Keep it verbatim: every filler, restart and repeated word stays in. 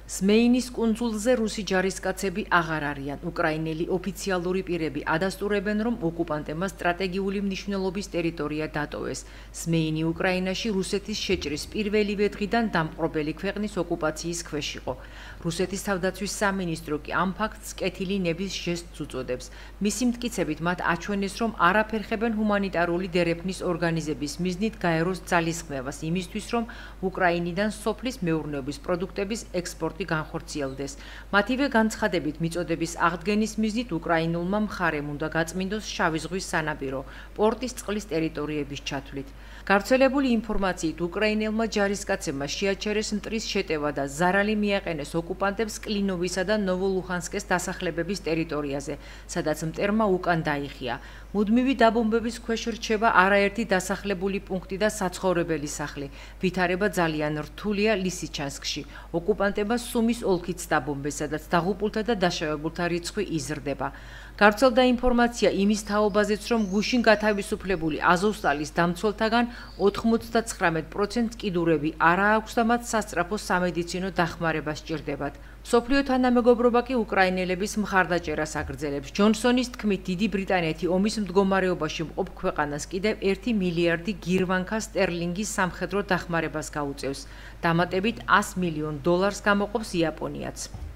სმეინის კუნძულზე რუსი ჯარისკაცები აღარ არიან. უკრაინელი ოფიციალური პირები ადასტურებენ, რომ ოკუპანტებმა სტრატეგიული მნიშვნელობის ტერიტორია დატოვეს. სმეინი უკრაინაში რუსეთის შეჭრის პირველივე დღიდან დამპყრობელი ქვეყნის ოკუპაციის ქვეშ იყო. რუსეთის თავდაცვის სამინისტრო კი ამ ფაქტს კეთილი ნების ჟესტს უწოდებს. მისი მტკიცებით მათ აჩვენეს, რომ არ აფერხებენ ჰუმანიტარული დერეფნის ორგანიზების მიზნით გაეროს ძალისხმევას იმისთვის, რომ უკრაინიდან სოფლის მეურნეობის პროდუქტების ექსპორტი განხორციელდეს. მათივე განცხადებით მიწოდების აღდგენის მიზნით უკრაინულმა მხარემ უნდა გაწმინდოს შავი ზღვის სანაპირო, პორტის წყლის ტერიტორიების ჩათვლით. გავრცელებული ინფორმაციით უკრაინელმა ჯარისკაცებმა შეაჩერეს მტრის შეტევა და ზარალი მიაყენეს ოკუპანტებს კლინოვისა და ნოვოლუხანსკის დასახლებების ტერიტორიაზე, სადაც მტერმა უკან დაიხია. მუდმივი დაბომბების ქვეშ რჩება არაერთი დასახლებული პუნქტი და საცხოვრებელი სახლი. ვითარება ძალიან რთულია ლისიჩანსკში. ოკუპანტებმა სუმის ოლქიც დაბომბეს, სადაც დაღუპულთა და დაშავებულთა რიცხვი იზრდება. გავრცელდა ინფორმაცია იმის თაობაზეც, რომ გუშინ გათავისუფლებული აზოვსტალის დამცველთაგან ოთხმოცდაცხრამეტ პროცენტს კიდურები არ აქვს და მათ სასწრაფო სამედიცინო დახმარება სჭირდებათ. მსოფლიო თანამეგობრობა კი უკრაინელების მხარდაჭერას აგრძელებს. ჯონსონის თქმით, დიდი ბრიტანეთი ომის მდგომარეობაში მყოფ ქვეყანას კიდევ ერთი მილიარდი გირვანქა სტერლინგის სამხედრო დახმარებას გაუწევს. დამატებით ას მილიონ დოლარს გამოყოფს იაპონიაც.